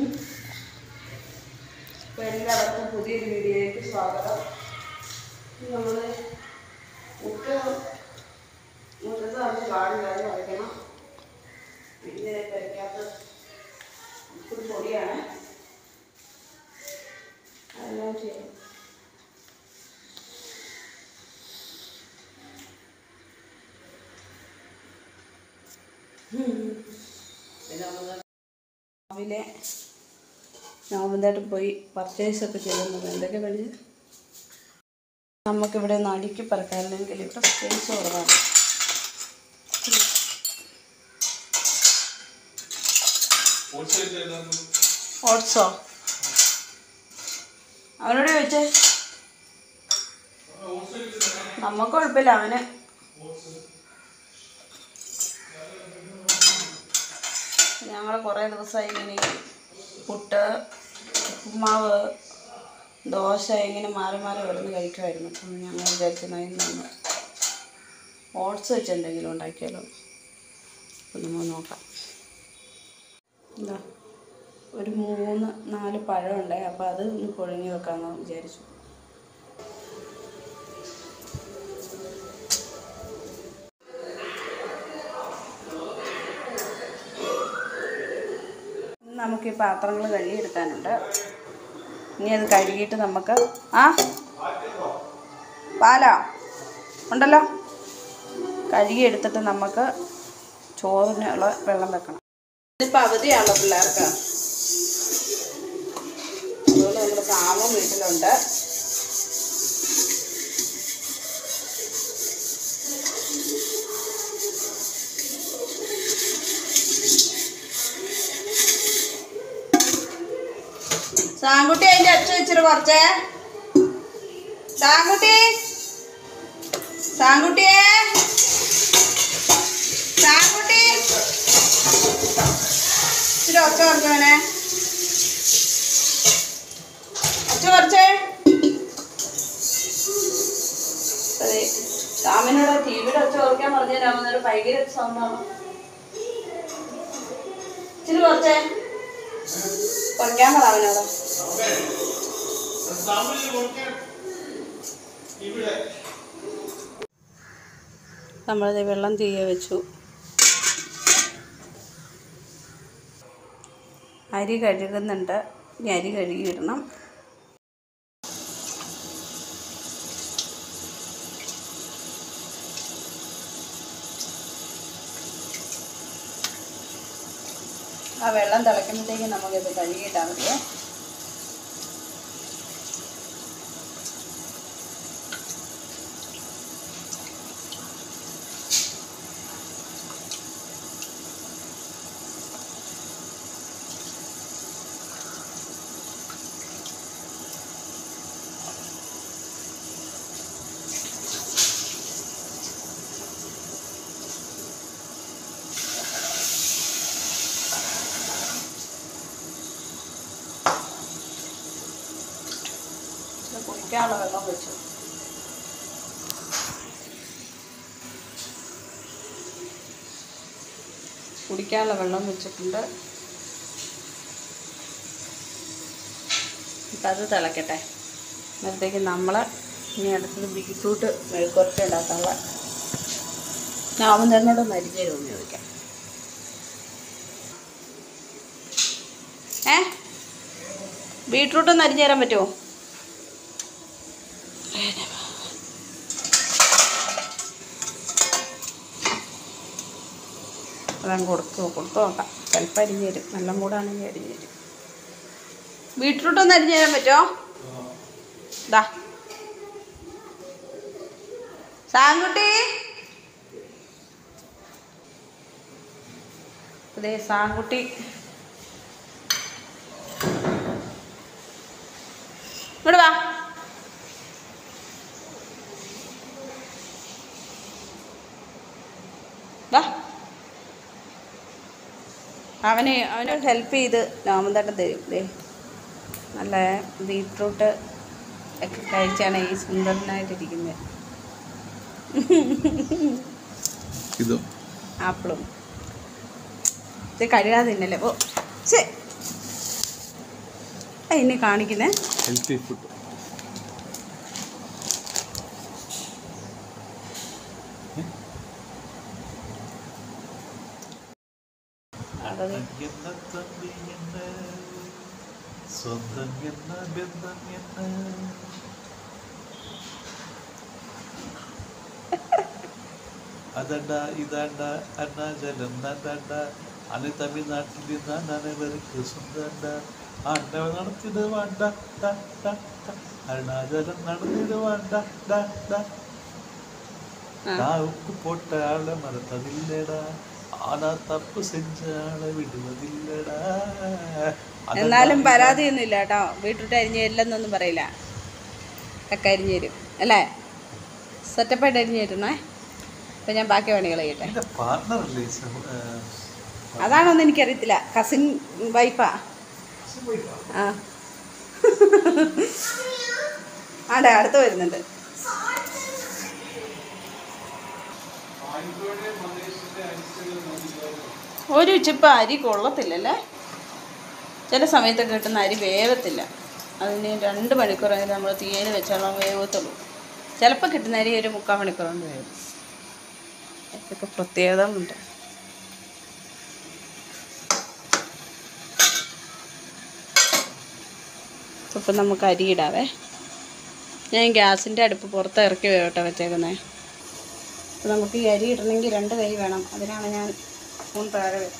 എല്ലാവർക്കും പുതിയൊരു വീഡിയോയിലേക്ക് സ്വാഗതം. നമ്മൾ മുറ്റത്ത് നമുക്ക് കാടില്ലാതെ വയ്ക്കണം. പിന്നെ കഴിക്കാത്ത ഒരു പൊടിയാണ് അതെല്ലാം ചെയ്യും. പിന്നെ രാവിലെ നോമ്പന്തായിട്ട് പോയി പർച്ചേസൊക്കെ ചെയ്യുന്നത് എന്തൊക്കെ പഠിച്ച് നമുക്കിവിടെ നടുക്കി പറക്കാറില്ലെങ്കിൽ ഇവിടെ സ്പേസ് കുറവാണ്. ഓട്സോ അവനോട് ചോദിച്ചേ, നമുക്ക് കുഴപ്പമില്ല. അവന് ഞങ്ങൾ കുറേ ദിവസമായി ഇങ്ങനെ പുട്ട്, ഉപ്പുമാവ്, ദോശ ഇങ്ങനെ മാറി മാറി വരുന്ന് കഴിക്കുമായിരുന്നു. അപ്പം ഞങ്ങൾ വിചാരിച്ചതിന് ഓട്സ് വെച്ച് എന്തെങ്കിലും ഉണ്ടാക്കിയാലോ. അപ്പം നമ്മൾ നോക്കാം. എന്താ ഒരു 3-4 പഴമുണ്ടേ, അപ്പോൾ അത് ഒന്ന് പുഴുങ്ങി വെക്കാമെന്ന് വിചാരിച്ചു. നമുക്ക് ഈ പാത്രങ്ങൾ കഴുകിയെടുക്കാനുണ്ട്. ഇനി അത് കഴുകിയിട്ട് നമുക്ക് പാലാ ഉണ്ടല്ലോ, കഴുകിയെടുത്തിട്ട് നമുക്ക് ചോറിനുള്ള വെള്ളം വെക്കണം. ഇതിപ്പോൾ അവധിയാണല്ലോ പിള്ളേർക്ക്, അതുപോലെ നമ്മുടെ കാമും വീട്ടിലുണ്ട്. സാങ്കുട്ടി അതിൻ്റെ അച്ഛ വെച്ചിട്ട് കുറച്ചേ. സാങ്കുട്ടിയെ സാങ്കുട്ടി ഇച്ചിരി ഒച്ച കുറച്ചവനെ, ഒച്ച കുറച്ചേ. അതെ, രാമനോട് ടിവിയുടെ ഒച്ച കുറയ്ക്കാൻ പറഞ്ഞ രാമനോട് ഭയങ്കര സൗണ്ടാണ്. ഇച്ചിരി കുറച്ചേ കുറയ്ക്കാൻ പറ അവനോട്. നമ്മളത് വെള്ളം തീയെ വെച്ചു. അരി കഴുകുന്നുണ്ട്. ഇനി അരി കഴുകിയിടണം. ആ വെള്ളം തിളയ്ക്കുമ്പോഴത്തേക്ക് നമുക്കിത് കഴുകിയിട്ടാൽ മതിയേ. കുടിക്കാനുള്ള വെള്ളം വെച്ചു. കുടിക്കാനുള്ള വെള്ളം വെച്ചിട്ടുണ്ട്. ഇപ്പം അത് തിളക്കട്ടെ. അന്നേരത്തേക്ക് നമ്മൾ ഇനി അടുത്തത് ബീറ്റ്റൂട്ട് മെഴുക്കുവരട്ടി ഉണ്ടാക്കാനുള്ള നാമന്തരനോട് മരിഞ്ഞേരും ഉപയോഗിക്കാം. ബീറ്റ്റൂട്ട് ഒന്ന് അരിഞ്ഞു തരാൻ പറ്റുമോ? അതങ്ങ് കൊടുത്തു നോക്കാം. ചിലപ്പോൾ അരിഞ്ഞു തരും, നല്ല കൂടാണെങ്കിൽ അരിഞ്ഞു തരും. ബീറ്റ്റൂട്ട് ഒന്ന് അരിഞ്ഞു തരാൻ പറ്റുമോ? ഇതാ സാങ്കുട്ടി, അതെ സാങ്കുട്ടി ഇങ്ങോട്ട് വാ. വാ, അവന് ഹെൽപ്പ് ചെയ്ത് രാമന്തട്ടം തരും. ദേ നല്ല ബീറ്റ്റൂട്ട് ഒക്കെ കഴിച്ചാണ് ഈ സുന്ദരനായിട്ടിരിക്കുന്നത്. ആപ്പിളും ഇത് കഴുകാതെ തിന്നല്ലേ. ഓ ശരി, ഇനി കാണിക്കുന്നേ ഹെൽത്തി ഫുഡ്. സ്വന്തം എന്ന ബന്ധം എന്ന അതണ്ട ഇതാണ്ട അരുണാചലം നന്ദണ്ട അന്ന് തമിഴ്നാട്ടിൽ നിന്നാണ് അനവർക്ക് സ്വന്തണ്ട ആണ്ടവ നടത്തിടുവാണ്ട അരുണാചലം നടന്നിടുവാണ്ട ഉപ്പ് പോട്ട ആളെ മറത്തതില്ലടാ ആനാ തപ്പ് സെഞ്ച ആളെ വിടുവതില്ലടാ. എന്നാലും പരാതിയൊന്നും ഇല്ല കേട്ടോ. ബീട്രൂട്ട് അരിഞ്ഞ് തരില്ലെന്നൊന്നും പറയില്ല. ഒക്കെ അരിഞ്ഞ് തരും അല്ലേ? സെറ്റപ്പായിട്ട് അരിഞ്ഞ് തരുന്നേ. അപ്പം ഞാൻ ബാക്കി പണികൾ ചെയ്യട്ടെ. അതാണോന്ന് എനിക്കറിയത്തില്ല. കസിൻ വൈഫാ. ആ ആടെ അടുത്ത് വരുന്നുണ്ട്. ഒരു ചിപ്പ അരി കൊള്ളത്തില്ലല്ലേ? ചില സമയത്തൊക്കെ കിട്ടുന്ന അരി വേവത്തില്ല. അതിന് 2 മണിക്കൂറായാലും നമ്മൾ തീയിൽ വെച്ചാലും വേവത്തുള്ളൂ. ചിലപ്പോൾ കിട്ടുന്ന അരി ഒരു 3/4 മണിക്കൂർ കൊണ്ട് വേവും. ഇതൊക്കെ പ്രത്യേകതകളുണ്ട്. ഇപ്പം നമുക്ക് അരി ഇടാവേ. ഞാൻ ഗ്യാസിൻ്റെ അടുപ്പ് പുറത്ത് ഇറക്കി വേവട്ടെ വെച്ചേക്കുന്നത്. അപ്പോൾ നമുക്ക് ഈ അരി ഇടണമെങ്കിൽ 2 കൈ വേണം. അതിനാണ് ഞാൻ സ്പൂൺ താഴെ വെച്ചത്.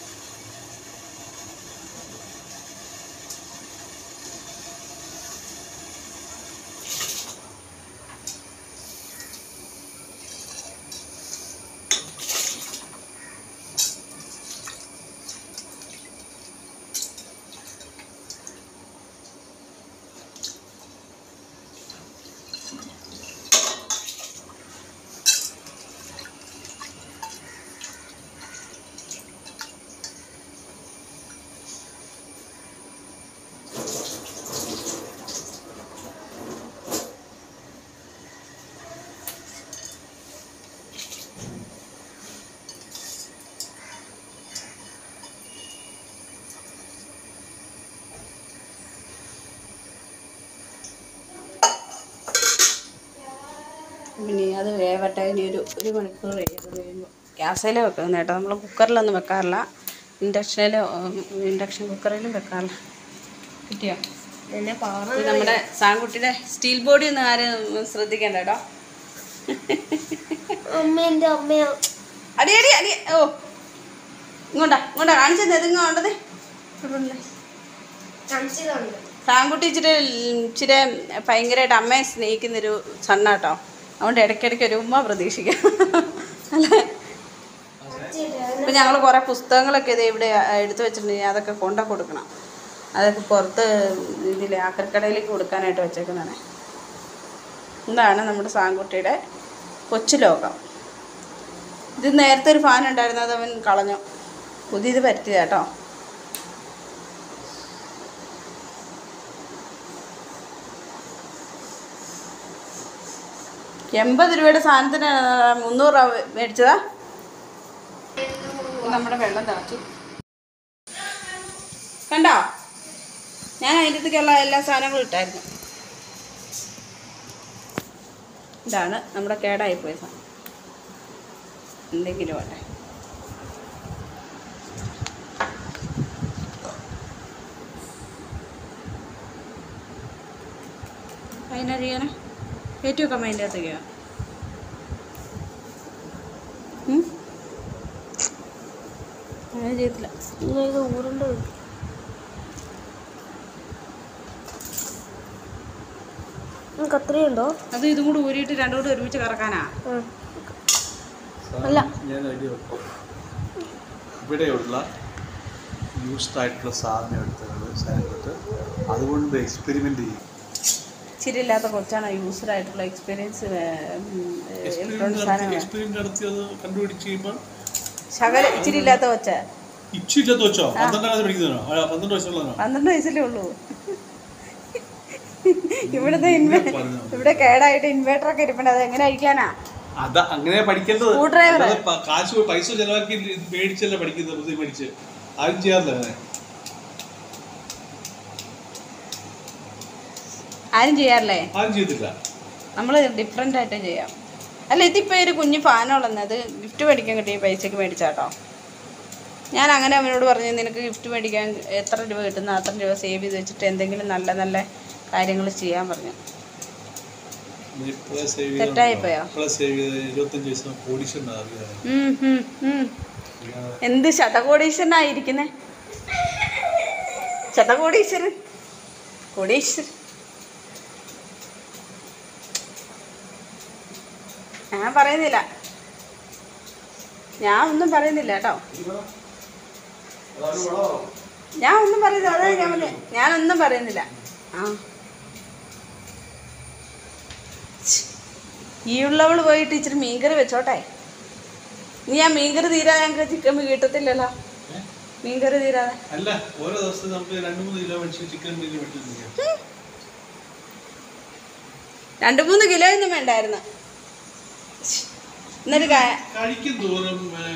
പിന്നെ അത് വേവട്ടെ. ഇനി ഒരു മണിക്കൂർ കഴിയുമ്പോൾ ഗ്യാസിൽ വെക്കുന്നത് കേട്ടോ. നമ്മൾ കുക്കറിലൊന്നും വെക്കാറില്ല. ഇൻഡക്ഷൻ കുക്കറിലും വെക്കാറില്ല. കിട്ടിയോ? നമ്മുടെ സാൻകുട്ടിയുടെ സ്റ്റീൽ ബോഡി ഒന്നും ആരും ശ്രദ്ധിക്കണ്ട കേട്ടോ. അടി അടി അടി. ഓ ഇങ്ങോട്ടാ കാണിച്ചത് എതുങ്ങോണ്ടത്. സാൻകുട്ടി ഇച്ചിരി ഭയങ്കരമായിട്ട് അമ്മയെ സ്നേഹിക്കുന്നൊരു സണ്ണാട്ടോ. അതുകൊണ്ട് ഇടയ്ക്കിടയ്ക്ക് ഒരു ഉമ്മ പ്രതീക്ഷിക്കാം അല്ലേ? ഇപ്പം ഞങ്ങൾ കുറേ പുസ്തകങ്ങളൊക്കെ ഇത് ഇവിടെ എടുത്തു വെച്ചിട്ടുണ്ടെങ്കിൽ അതൊക്കെ കൊടുക്കണം. അതൊക്കെ പുറത്ത് ഇതിൽ ആക്രിക്കടയിലേക്ക് കൊടുക്കാനായിട്ട് വെച്ചേക്കുന്നതാണ്. ഇതാണ് നമ്മുടെ സാൻകുട്ടിയുടെ കൊച്ചു ലോകം. ഇത് നേരത്തെ ഒരു ഫാൻ ഉണ്ടായിരുന്നു, അത് അവൻ കളഞ്ഞു. പുതിയത് പറ്റിയതാട്ടോ. ₹80 സാധനത്തിന് 300 രൂപ മേടിച്ചതാ. നമ്മുടെ വെള്ളം തിളച്ചു കണ്ടോ? ഞാൻ അതിൻ്റെ അടുത്തേക്കുള്ള എല്ലാ സാധനങ്ങളും ഇട്ടായിരുന്നു. ഇതാണ് നമ്മുടെ കേടായിപ്പോയ സാധനം. എന്തെങ്കിലും വേട്ടെ. അതിനറിയാനോ കയറ്റി വെക്കാം. അതിൻ്റെ അകത്തേക്ക് അങ്ങനെ ചെയ്തില്ല. ഊരുണ്ട്. കത്രിയുണ്ടോ? അത് ഇതും കൂടി ഊരിയിട്ട് രണ്ടും കൂടി ഒരുമിച്ച് കറക്കാനാ? അല്ല, ഇവിടെയുള്ള യൂസ്ഡ് ആയിട്ടുള്ള സാധനം എടുത്തിട്ട് അതുകൊണ്ട് എക്സ്പെരിമെന്റ് ചെയ്യും. ഇച്ചിരി ഇല്ലാത്ത കൊച്ചാണ് യൂസ്ഡ് ആയിട്ടുള്ള എക്സ്പീരിയൻസ് ശകല ഇച്ചിരി ഇല്ലാത്ത കൊച്ച. 12 വയസ്സല്ലേ ഉള്ളൂ. ഇവിടെ കേടായിട്ട് ഇൻവേർട്ടറൊക്കെ ഇരിപ്പുണ്ട്. അത് എങ്ങനെ അഴിക്കാനാ? അങ്ങനെ പഠിക്കേണ്ടത്. കാശ് പൈസ ചെലവാക്കി മേടിച്ചല്ലേ പഠിക്കുന്നത്. പഠിച്ച് ആരും ചെയ്യാറില്ല. അങ്ങനെ ആരും ചെയ്യാറില്ലേ? ആരും ചെയ്തില്ല. നമ്മൾ ഡിഫറെൻ്റ് ആയിട്ട് ചെയ്യാം. അല്ല, ഇതിപ്പോൾ ഒരു കുഞ്ഞ് ഫാനുള്ളത് ഗിഫ്റ്റ് മേടിക്കാൻ കിട്ടിയ പൈസക്ക് മേടിച്ചാട്ടോ. ഞാൻ അങ്ങനെ അവനോട് പറഞ്ഞു, നിനക്ക് ഗിഫ്റ്റ് മേടിക്കാൻ എത്ര രൂപ കിട്ടുന്ന അത്ര രൂപ സേവ് ചെയ്ത് വെച്ചിട്ട് എന്തെങ്കിലും നല്ല നല്ല കാര്യങ്ങൾ ചെയ്യാൻ പറഞ്ഞു. തെറ്റായിപ്പോയോ? എന്ത് ശതകോടീശ്വരനായിരിക്കുന്നേ? ശതകോടീശ്വരൻ, കോടീശ്വരൻ. ഞാൻ പറയുന്നില്ല, ഞാൻ ഒന്നും പറയുന്നില്ല കേട്ടോ. ഞാൻ ഒന്നും പറയുന്നില്ല, അതായത് ഞാനൊന്നും പറയുന്നില്ല. ഈ ഉള്ളവള് പോയിട്ട് ഇച്ചിരി മീൻകറി വെച്ചോട്ടെ. നീ ആ മീൻകറി തീരാതെ ഞങ്ങൾക്ക് ചിക്കൻ കിട്ടത്തില്ലല്ലോ. മീൻകറി തീരാതെ അല്ല, ഓരോ ദിവസം നമുക്ക് 2-3 കിലോ ചിക്കൻ 2-3 കിലോ ഒന്നും വേണ്ടായിരുന്നു. എന്നിട്ട് കഴിക്കും തോറും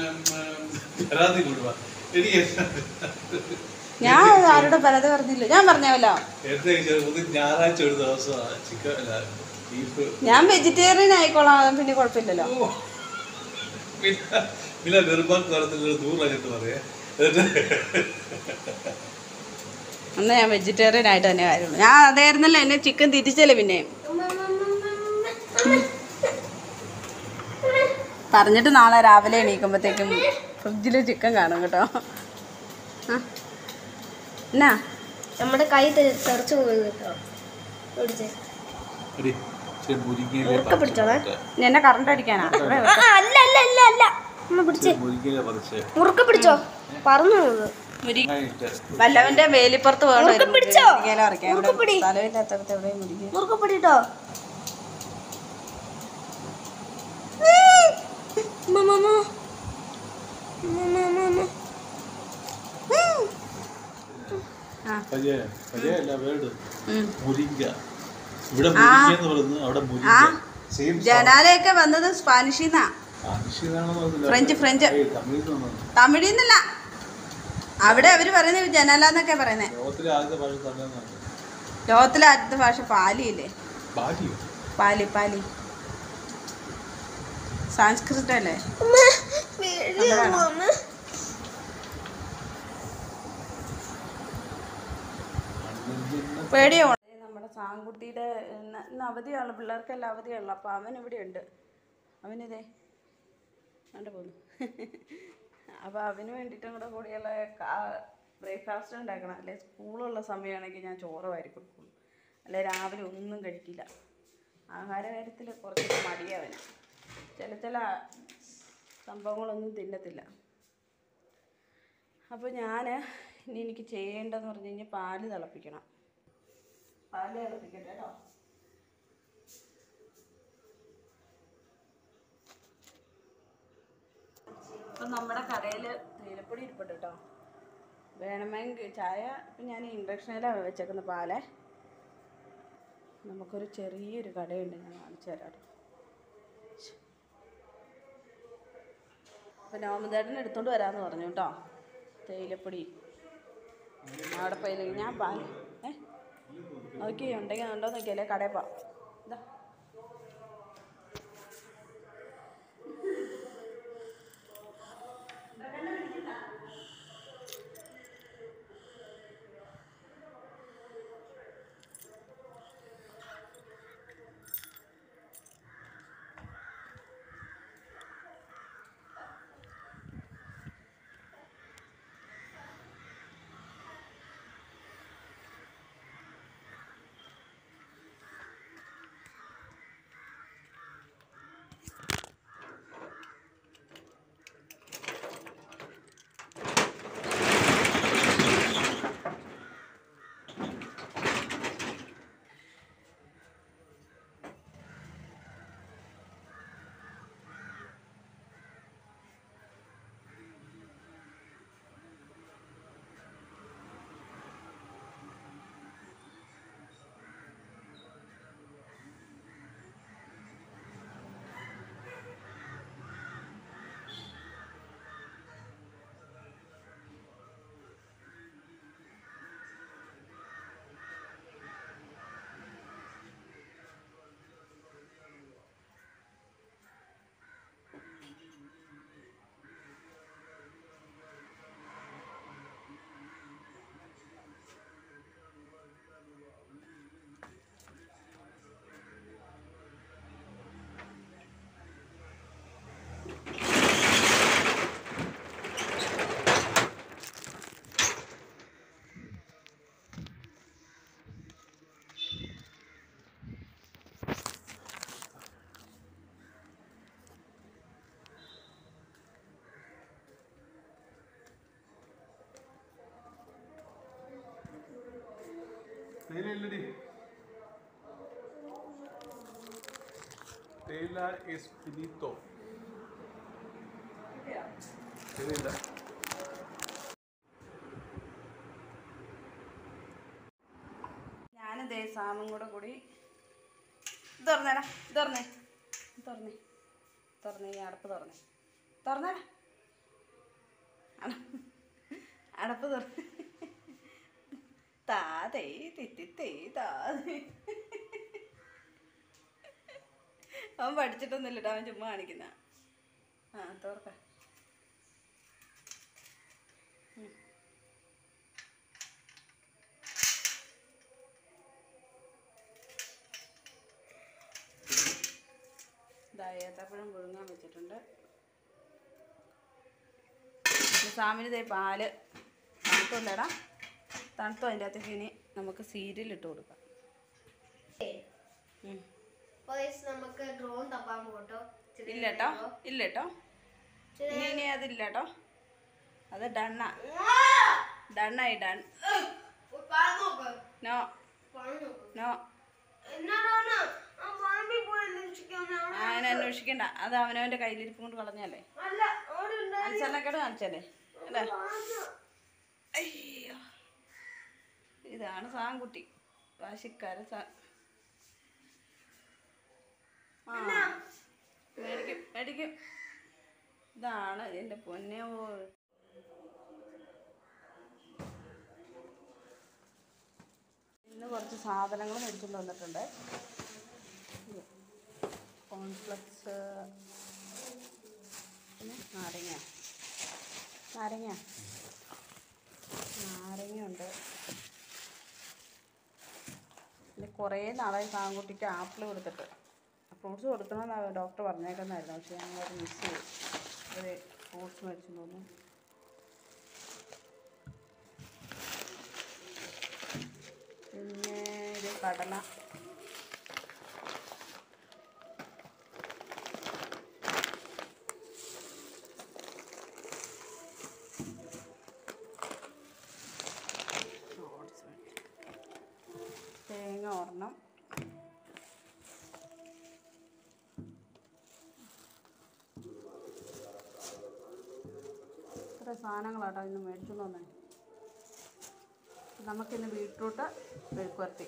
ഞാൻ ആരോടും പരാതി പറഞ്ഞില്ല. ഞാൻ പറഞ്ഞല്ലോ, ഞായറാഴ്ച ഒരു ദിവസം ചിക്കൻ ഞാൻ വെജിറ്റേറിയൻ ആയിക്കോളാം, പിന്നെ കുഴപ്പമില്ലല്ലോ. അന്ന് ഞാൻ വെജിറ്റേറിയൻ ആയിട്ട് തന്നെ കാര്യമുള്ളൂ. ഞാൻ അതായിരുന്നല്ലോ എന്നെ ചിക്കൻ തിരിച്ചല്ലേ. പിന്നെ പറഞ്ഞിട്ട് നാളെ രാവിലെ എണീക്കുമ്പോഴത്തേക്കും ഫ്രിഡ്ജിൽ ചിക്കൻ കാണും കേട്ടോ. എന്നാ നമ്മുടെ കൈ തെറിച്ചു പോയി കേട്ടോ. എന്നെ കറണ്ട് അടിക്കാനാ? മുറുക്ക പിടിച്ചോ, പറഞ്ഞു വല്ലവന്റെ വേലിപ്പുറത്ത് പോകണം. മുറുക്ക പിടിട്ടോ. ജനാലയൊക്കെ വന്നത് സ്പാനിഷിന്നാ. ഫ്രഞ്ച് തമിഴിന്നല്ല. അവിടെ അവര് പറയുന്നത് ജനാല എന്നൊക്കെ പറയുന്നേ. ലോകത്തിലെ ആദ്യത്തെ ഭാഷ പാലിയില്ലേ? പാലി സംസ്കൃതം അല്ലേ? പേടിയോ? നമ്മുടെ സാങ്കുട്ടിയുടെ ഇന്ന് അവധിയുള്ള പിള്ളേർക്കെല്ലാം അവധിയുള്ള. അപ്പോൾ അവൻ ഇവിടെ ഉണ്ട്. അവനിതേ കണ്ടു പോന്നു. അപ്പോൾ അവന് വേണ്ടിയിട്ടും കൂടിയുള്ള ബ്രേക്ക്ഫാസ്റ്റ് ഉണ്ടാക്കണം. അല്ലെ സ്കൂളുള്ള സമയമാണെങ്കിൽ ഞാൻ ചോറ് വാരി കൊടുക്കും. അല്ലെ രാവിലെ ഒന്നും കഴിക്കില്ല. ആഹാര കാര്യത്തിൽ കുറച്ച് മടിയവന്. ചില സംഭവങ്ങളൊന്നും തിന്നത്തില്ല. അപ്പോൾ ഇനി എനിക്ക് ചെയ്യേണ്ടതെന്ന് പറഞ്ഞു കഴിഞ്ഞാൽ പാല് തിളപ്പിക്കണം. പാല് തിളപ്പിക്കട്ടെ കേട്ടോ. ഇപ്പം നമ്മുടെ കടയിൽ തേയിലപ്പൊടി ഇരിപ്പുണ്ട് കേട്ടോ. വേണമെങ്കിൽ ചായ ഇപ്പം ഞാൻ ഇൻഡക്ഷനിലാണ് വെച്ചേക്കുന്ന പാലേ. നമുക്കൊരു ചെറിയൊരു കടയുണ്ട്, ഞാൻ കാണിച്ചു തരാം കേട്ടോ. അപ്പം നോമദേട്ടൻ എടുത്തോണ്ട് വരാമെന്ന് പറഞ്ഞു കേട്ടോ തേയിലപ്പൊടി. അവിടെ പോയില്ലെങ്കിൽ ഞാൻ പാൽ നോക്കി ഉണ്ടെങ്കിൽ ഉണ്ടോ നോക്കിയല്ലേ കടയിൽ പോവാം. ഇതാ തേയില is finito. തേയില ഞാനും ദേ സാമും കൂടി തുറന്നേടാ തുറന്നേ തുറന്നേ തുറന്നേ ഈ അടപ്പ് തുറന്നേടാ അടപ്പ് തുറന്ന് താതേ തിത്തിത്തേ താതേ അവൻ പഠിച്ചിട്ടൊന്നുമില്ലട്ടോ അവൻ ചുമ്മാ കാണിക്കുന്ന തുറക്ക ഏത്തപ്പഴം പുഴുങ്ങാൻ വെച്ചിട്ടുണ്ട്. സാമിന് ഇതേ പാല് തണുത്തുള്ളടാ തണുത്തോ അതിൻ്റെ അകത്തേക്ക് ഇനി നമുക്ക് സീരിയൽ ഇട്ട് കൊടുക്കാം. നമുക്ക് ഡ്രോൺ തപ്പാൻ പോട്ടോ. ഇല്ലട്ടോ ഇനി അതില്ല കേട്ടോ. അത് ഡണ്ണായി ഡൺ. നോ നോ അങ്ങനെ അന്വേഷിക്കണ്ട. അത് അവനവൻ്റെ കയ്യിലിരിപ്പ് കൊണ്ട് കളഞ്ഞല്ലേ. അനുസരണക്കേട് കാണിച്ചല്ലേ അല്ലേ. അയ്യോ ഇതാണ് സാൻകുട്ടി വാശിക്കാരൻ. മേടിക്കും. ഇതാണ് എൻ്റെ പൊന്നെ. ഇന്ന് കുറച്ച് സാധനങ്ങൾ മേടിച്ചുകൊണ്ട് വന്നിട്ടുണ്ട്. കോൺഫ്ലക്സ്, പിന്നെ നാരങ്ങയുണ്ട്. പിന്നെ കുറേ നാളായി സാൻകുട്ടിക്ക് ആപ്പിൾ കൊടുത്തിട്ട്. ഫ്രൂട്ട്സ് കൊടുക്കണമെന്ന് ഡോക്ടർ പറഞ്ഞേക്കുന്നതായിരുന്നു. പക്ഷേ ഞങ്ങളത് മിസ് ചെയ്തു. ഒരു ഫ്രൂട്ട്സ് മേടിച്ചു തോന്നുന്നു. പിന്നെ ഇത് കടല, തേങ്ങ ഒരെണ്ണം, ഇത്ര സാധനങ്ങളാട്ടോ ഇന്ന് മേടിച്ചു തന്നെ. നമുക്കിന്ന് ബീട്രൂട്ട് മെഴുക്കുവരട്ടി.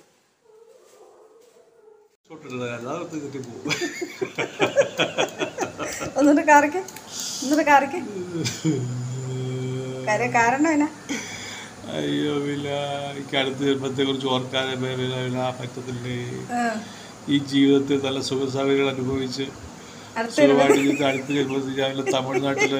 എന്നിട്ട് കറിക്ക് കാരണം എന്നാ? അയ്യോ വില എനിക്ക് അടുത്ത ജന്മത്തെ കുറിച്ച് ഓർക്കാതെ വില പറ്റത്തില്ലേ. ഈ ജീവിതത്തിൽ നല്ല സുഖസൗകര്യങ്ങൾ അനുഭവിച്ച് സുഖമായിട്ട് അടുത്ത ജന്മത്തിൽ രാവിലെ തമിഴ്നാട്ടില്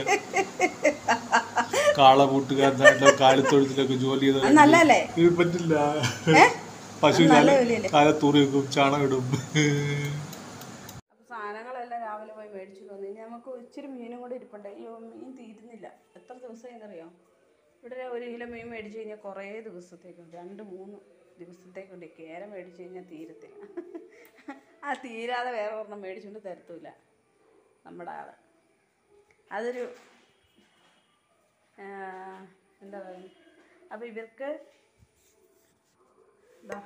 കാളപൂട്ടുകാരനായിട്ടോ കാലിത്തൊഴുത്തിലൊക്കെ ജോലി ചെയ്ത് പറ്റില്ല. പശു കാലത്തൂറി വെക്കും, ചാണകം ഇടും. സാധനങ്ങളെല്ലാം രാവിലെ പോയി മേടിച്ചു തോന്നി. നമുക്ക് ഇച്ചിരി മീനും കൂടെ ഇരിപ്പുണ്ട്. അയ്യോ മീൻ തീരുന്നില്ല. എത്ര ദിവസമായെന്നറിയോ? ഇവിടെ 1 കിലോ മീൻ മേടിച്ചു കഴിഞ്ഞാൽ കുറേ ദിവസത്തേക്കുണ്ട്. 2-3 ദിവസത്തേക്കുണ്ട്. കേര മേടിച്ചു കഴിഞ്ഞാൽ തീരത്തില്ല. ആ തീരാതെ വേറെ ഒരെണ്ണം മേടിച്ചുകൊണ്ട് തരത്തില്ല നമ്മുടെ ആൾ. അതൊരു എന്താ പറയുക. അപ്പോൾ ഇവർക്ക് ഇതാ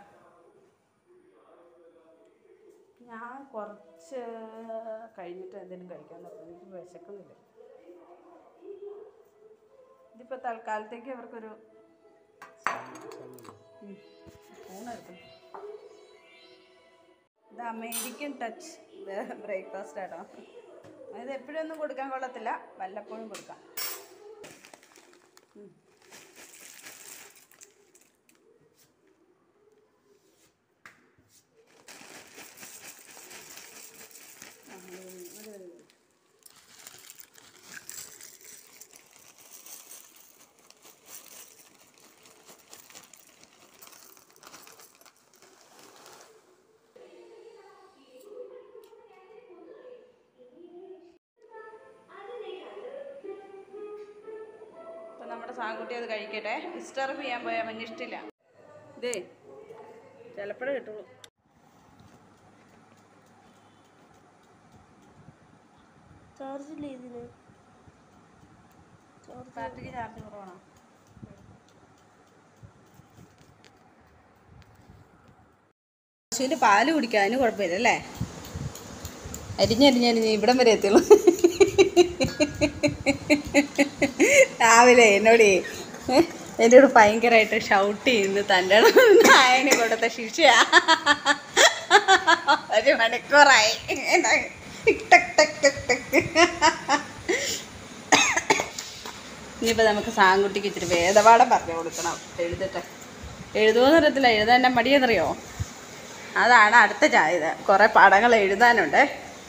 ഞാൻ കുറച്ച് കഴിഞ്ഞിട്ട് എന്തെങ്കിലും കഴിക്കാൻ നോക്കും. എനിക്ക് വിശക്കുന്നില്ല. ഇതിപ്പോൾ തൽക്കാലത്തേക്ക് അവർക്കൊരു ഊണെടുക്കും. ഇത് അമേരിക്കൻ ടച്ച് ബ്രേക്ക്ഫാസ്റ്റ് ആട്ടോ. ഇത് എപ്പോഴൊന്നും കൊടുക്കാൻ കൊള്ളത്തില്ല, വല്ലപ്പോഴും കൊടുക്കാം. നമ്മുടെ സാൻകുട്ടി അത് കഴിക്കട്ടെ. ഡിസ്റ്റർബ് ചെയ്യാൻ പോയാൽ അവന് ഇഷ്ടമില്ല. ഇതേ ചിലപ്പോഴേ കിട്ടുള്ളൂ. ചാർജില്ലേ ഇതിന്? ബാറ്ററിക്ക് ചാർജ് കുറവാണോ? പശുവിൻ്റെ പാല് കുടിക്കാം, അതിന് കുഴപ്പമില്ല അല്ലേ? അരിഞ്ഞരിഞ്ഞരിഞ്ഞ് ഇവിടം വരെ എത്തിയുള്ളൂ. രാവിലെ എന്നോട് ഭയങ്കരമായിട്ട് ഷൗട്ട് ചെയ്യുന്നു. തൻ്റെ നായന് കൊടുത്ത ശിക്ഷയാ. ഒരു മണിക്കൂറായി. ഇനിയിപ്പോൾ നമുക്ക് സാങ്കുട്ടിക്ക് ഇച്ചിരി വേദപാഠം പറഞ്ഞു കൊടുക്കണം. എഴുതട്ടെ. എഴുതുമെന്ന് അറിയത്തില്ല, എഴുതാൻ എൻ്റെ മടിയെന്നറിയോ? അതാണ് അടുത്ത ചായത്. കുറേ പാഠങ്ങൾ എഴുതാനുണ്ട്.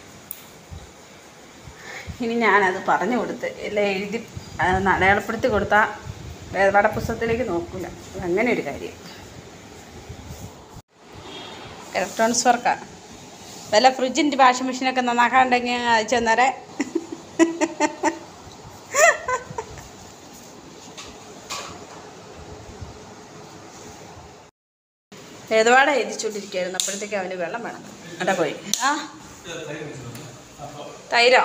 ഇനി ഞാനത് പറഞ്ഞു കൊടുത്ത് എല്ലാം എഴുതി അടയാളപ്പെടുത്തി കൊടുത്താൽ വേദപാഠ പുസ്തകത്തിലേക്ക് നോക്കില്ല. അങ്ങനെ ഒരു കാര്യം. ഇലക്ട്രോണിക്സ് വർക്കാണ്. വല്ല ഫ്രിഡ്ജിൻ്റെ വാഷിംഗ് മെഷീനൊക്കെ നന്നാക്കാണ്ടെങ്കിൽ അയച്ചു തന്നേരെ. വേദപാഠ എഴുതിച്ചുകൊണ്ടിരിക്കുകയായിരുന്നു. അപ്പോഴത്തേക്ക് അവന് വെള്ളം വേണം. അവിടെ പോയി. ആ തൈരോ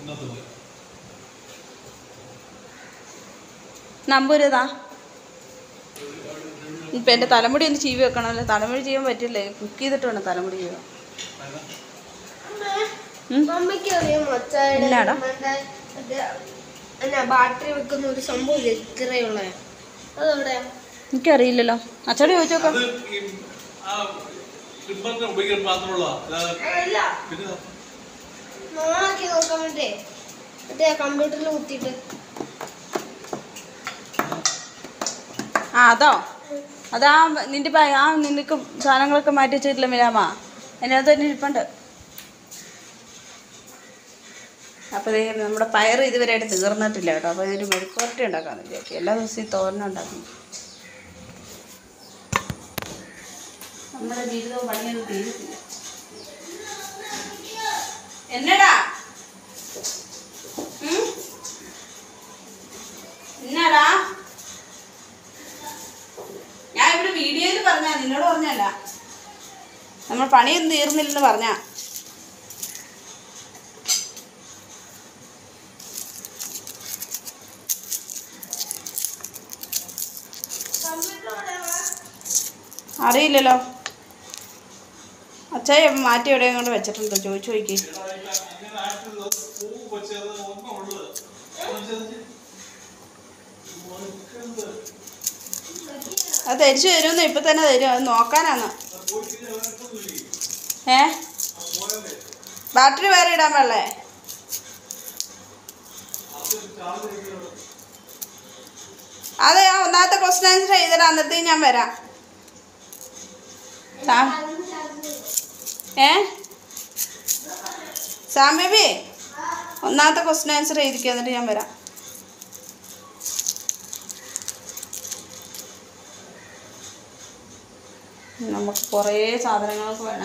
നമ്പൂരതാ. ഇപ്പം എൻ്റെ തലമുടി ഒന്ന് ചീവി വെക്കണമല്ലോ. തലമുടി ചെയ്യാൻ പറ്റില്ലേ? കുക്ക് ചെയ്തിട്ട് വേണം തലമുടി ചെയ്യാൻ. ഇല്ലാടാ, ബാറ്ററി വെക്കുന്ന ഒരു സംഭവം ഇത്രയുള്ള അതെവിടെയാ എനിക്കറിയില്ലല്ലോ. അച്ഛനോട് ചോദിച്ചു നോക്കാം. നോക്കി നോക്കാൻ വേണ്ടേ മറ്റേ കമ്പ്യൂട്ടറിൽ കുത്തിയിട്ട്. ആ അതോ? അതാ നിൻ്റെ നിനക്ക് സാധനങ്ങളൊക്കെ മാറ്റി വെച്ചിട്ടില്ല മിലാമാ? അതിനകത്ത് തന്നെ ഇരിപ്പുണ്ട്. അപ്പോൾ നമ്മുടെ പയർ ഇതുവരെയായിട്ട് തീർന്നിട്ടില്ല കേട്ടോ. അപ്പോൾ ഇതൊരു മെഴുക്കുവരട്ടി ഉണ്ടാക്കാമെന്ന് വിചാരിച്ചു. എല്ലാ ദിവസവും തോരനും ഉണ്ടാക്കുന്നു. നമ്മുടെ ജീവിതവും പണിയൊന്നും തീരത്തില്ല. എന്നടാ എന്നാടാ? ഞാൻ ഇവിടെ വീഡിയോയിൽ പറഞ്ഞാ, നിന്നോട് പറഞ്ഞല്ല. നമ്മൾ പണിയൊന്നും തീർന്നില്ലെന്ന് പറഞ്ഞാ. അറിയില്ലല്ലോ. അച്ഛയെ മാറ്റി എവിടെയും കൊണ്ട് വെച്ചിട്ടുണ്ടോ? ചോദിച്ചു നോക്കി. അത് തരിച്ചു തരുമെന്ന് ഇപ്പം തന്നെ തരും. അത് നോക്കാനാണ്. ബാറ്ററി വേറെ ഇടാൻ പാടില്ലേ? അതെ, ആ ഒന്നാമത്തെ ക്വസ്റ്റ്യൻ ആൻസർ ചെയ്തിടാം. അന്നത്തേക്ക് ഞാൻ വരാം. സാമേബി ഒന്നാമത്തെ ക്വസ്റ്റ്യൻ ആൻസർ ചെയ്തിരിക്കുക, എന്നിട്ട് ഞാൻ വരാം. നമുക്ക് കുറേ സാധനങ്ങളൊക്കെ വേണേ.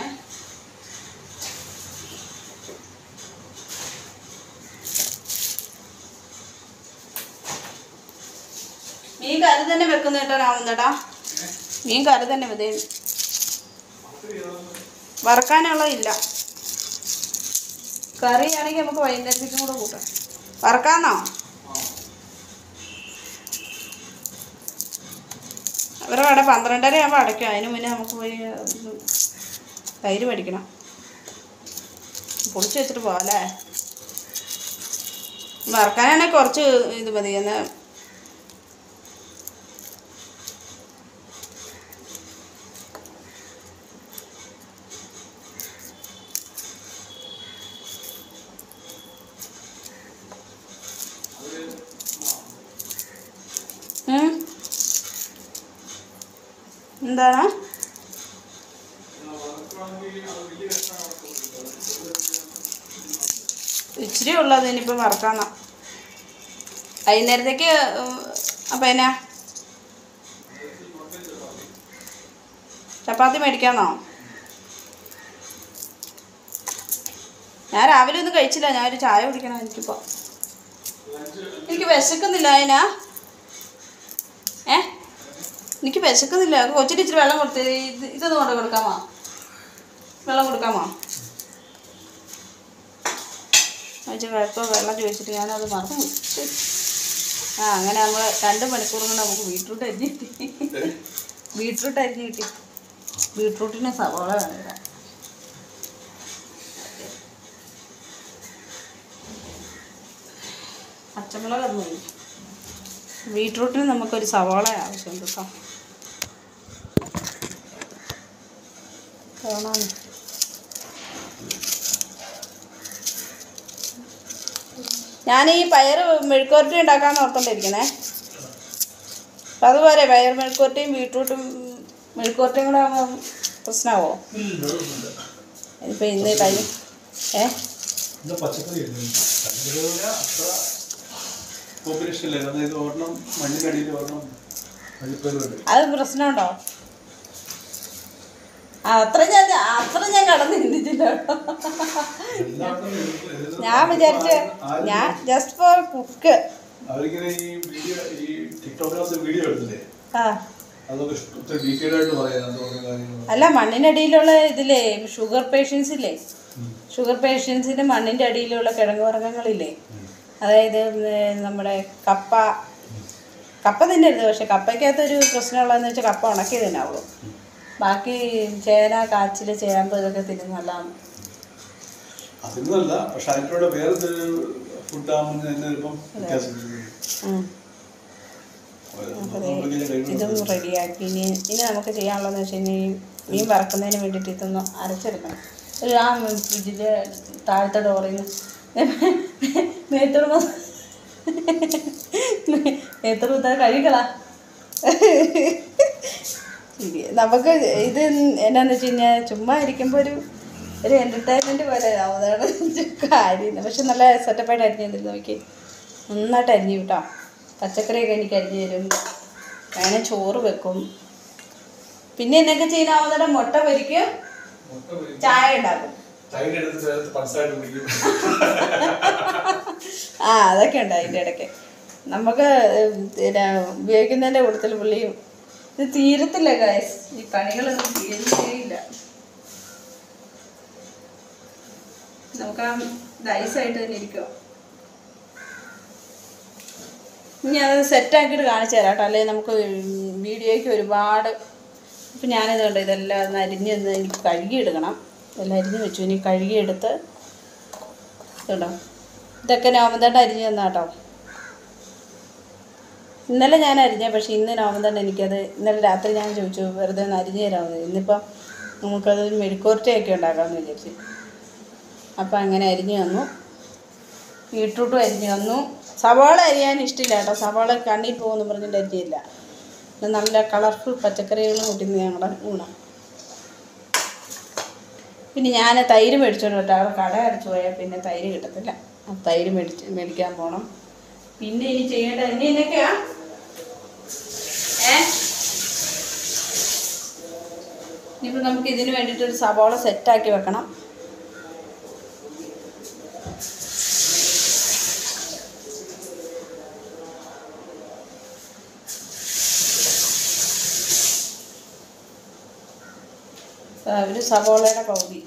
മീൻ കറി തന്നെ വെക്കുന്ന കേട്ടോ രാവുന്നേട്ടാ. മീൻ കറി തന്നെ വെതേ, വറക്കാനുള്ളതില്ല. കറിയാണെങ്കിൽ നമുക്ക് വൈകുന്നേരത്തേക്കും കൂടെ കൂട്ടാം. വറക്കാന്നോ? അവരുടെ കട 12:30 ആകുമ്പോൾ അടയ്ക്കും. അതിന് മുന്നേ നമുക്ക് പോയി തൈര് മേടിക്കണം. പൊളിച്ച് വെച്ചിട്ട് പോകാമല്ലേ? വറക്കാനാണെങ്കിൽ കുറച്ച് ഇത് മതി. എന്നാൽ എന്താണ് ഇച്ചിരി ഉള്ളത് ഇനിയിപ്പോൾ വറക്കാന്ന വൈകുന്നേരത്തേക്ക്. അപ്പം എന്നാ ചപ്പാത്തി മേടിക്കാന്നോ? ഞാൻ രാവിലെ ഒന്നും കഴിച്ചില്ല. ഞാനൊരു ചായ കുടിക്കണം. എനിക്ക് വിശക്കുന്നില്ല. അതിനാ എനിക്ക് വിശക്കുന്നില്ല. കൊച്ചിന് ഇച്ചിരി വെള്ളം കൊടുത്ത് ഇതൊന്നും കൊണ്ട് കൊടുക്കാമോ? വെള്ളം കൊടുക്കാമോ? ഇപ്പോൾ വെള്ളം ചോദിച്ചിട്ട് ഞാനത് മറന്നു. അങ്ങനെ നമ്മൾ 2 മണിക്കൂർ കൊണ്ട് നമുക്ക് ബീട്രൂട്ട് അരിഞ്ഞ് കിട്ടി. ബീട്രൂട്ടിന് സവാള വേണ്ട. പച്ചമുളക് മതി. ബീട്രൂട്ടിന് നമുക്കൊരു സവാള ആവശ്യമുണ്ട് കേട്ടോ. കാണാം. ഞാൻ ഈ പയർ മെഴുക്കുവരട്ടി ഉണ്ടാക്കാമെന്ന് ഓർത്തോണ്ടിരിക്കണേ. അപ്പം അതുപോലെ പയർ മെഴുക്കുവരട്ടിയും ബീട്രൂട്ടും മെഴുക്കുവരട്ടിയും കൂടെ ആകുമ്പോൾ പ്രശ്നമാവോ? ഇപ്പം ഇന്ന് കഴിഞ്ഞു. അത് പ്രശ്നമുണ്ടോ? അത്ര ഞാൻ കടന്ന് ചിന്തിച്ചില്ല കേട്ടോ. ഞാൻ വിചാരിച്ച ഞാൻ ജസ്റ്റ് ഫോർ കുക്ക്. അല്ല, മണ്ണിനടിയിലുള്ള ഇതില്ലേ ഷുഗർ പേഷ്യൻസ് ഇല്ലേ, ഷുഗർ പേഷ്യൻസിന് മണ്ണിൻ്റെ അടിയിലുള്ള കിഴങ്ങ് വർഗ്ഗങ്ങളില്ലേ, അതായത് നമ്മുടെ കപ്പ തിന്നരുത്. പക്ഷെ കപ്പയ്ക്കകത്തൊരു പ്രശ്നമുള്ളതെന്ന് വെച്ചാൽ കപ്പ ഉണക്കി തിന്നാവുള്ളൂ. ബാക്കി ചേന, കാച്ചിൽ, ചേമ്പ് ഇതൊക്കെ തിന്നുന്നതാണ്. ഇതും റെഡിയാക്കി. ഇനി നമുക്ക് ചെയ്യാനുള്ളതെന്ന് വെച്ച് കഴിഞ്ഞാൽ മീൻ വറക്കുന്നതിന് വേണ്ടിയിട്ട് ഇതൊന്ന് അരച്ചെടുക്കണം. ആ ഫ്രിഡ്ജിൽ താഴത്തെ ഡോറിൽ നിന്ന് നേത്രൂത്ത കഴിക്കളാ. നമുക്ക് ഇത് എന്നാന്ന് വെച്ച് കഴിഞ്ഞാൽ ചുമ്മാ ഇരിക്കുമ്പോൾ ഒരു എൻ്റർടൈൻമെൻറ്റ് പോലെ അതാണ് കാര്യം. പക്ഷെ നല്ല സെറ്റപ്പായിട്ട് അരിഞ്ഞിരുന്നു. നോക്കി നന്നായിട്ട് അരിഞ്ഞു കേട്ടോ. പച്ചക്കറിയൊക്കെ എനിക്ക് അരിഞ്ഞു തരും. വേണേൽ ചോറ് വെക്കും. പിന്നെ എന്നൊക്കെ ചെയ്യാനാവുന്നതാണ് മുട്ട പൊരിക്കും, ചായ ഉണ്ടാക്കും. അതൊക്കെ ഉണ്ട് അതിൻ്റെ ഇടയ്ക്ക്. നമുക്ക് പിന്നെ ഉപയോഗിക്കുന്നതിൻ്റെ കൂട്ടത്തിൽ പുള്ളിയും ഇത് തീരത്തില്ല ഗൈസ്. ഈ പണികളൊന്നും തീരുകയില്ല. നമുക്ക് ആ നൈസായിട്ട് തന്നെ ഇരിക്കുമോ. ഇനി അത് സെറ്റാക്കിയിട്ട് കാണിച്ചു തരാം കേട്ടോ. അല്ലെങ്കിൽ നമുക്ക് വീഡിയോയ്ക്ക് ഒരുപാട്. ഇപ്പം ഞാനിത് കണ്ടോ, ഇതെല്ലാം ഒന്ന് അരിഞ്ഞൊന്ന് എനിക്ക് കഴുകിയെടുക്കണം. ഇതെല്ലാം അരിഞ്ഞ് വെച്ചു. ഇനി കഴുകിയെടുത്ത് കേട്ടോ. ഇതൊക്കെ നോമന്തേട്ട അരിഞ്ഞ് തന്നാ കേട്ടോ. ഇന്നലെ ഞാൻ അരിഞ്ഞ, പക്ഷേ ഇന്ന് നോമന്തേട്ട എനിക്കത് ഇന്നലെ രാത്രി ഞാൻ ചോദിച്ചു വെറുതെ ഒന്ന് അരിഞ്ഞ് തരാമെന്ന്. ഇന്നിപ്പം നമുക്കത് മെഴുക്കുവരട്ടിയൊക്കെ ഉണ്ടാക്കാമെന്ന് വിചാരിച്ചു. അപ്പം അങ്ങനെ അരിഞ്ഞ് തന്നു. ബീട്രൂട്ടും അരിഞ്ഞ് തന്നു. സവാള അരിയാൻ ഇഷ്ടമില്ല കേട്ടോ. സവാള കണ്ണിൽ പോകുമെന്ന് പറഞ്ഞിട്ട് അരിയില്ല. നല്ല കളർഫുൾ പച്ചക്കറികളും കൂട്ടുന്ന ഞങ്ങളുടെ ഊണം. പിന്നെ ഞാൻ തൈര് മേടിച്ചോണ്ട് കേട്ടോ. അവിടെ കട അടച്ചു പോയാൽ പിന്നെ തൈര് കിട്ടത്തില്ല. ആ തൈര് മേടിക്കാൻ പോകണം. പിന്നെ ഇനി ചെയ്യേണ്ടത് ഇനി എന്നൊക്കെയാ ഇനിയിപ്പോൾ നമുക്ക് ഇതിന് വേണ്ടിയിട്ടൊരു സവാള സെറ്റാക്കി വെക്കണം. ഒരു സവാളയുടെ പകുതി.